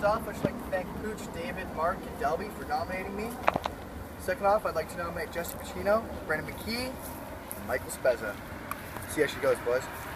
First off, I'd just like to thank Pooch, David, Mark, and Delby for nominating me. Second off, I'd like to nominate Jesse Pacino, Brandon McKee, and Michael Spezza. See how she goes, boys.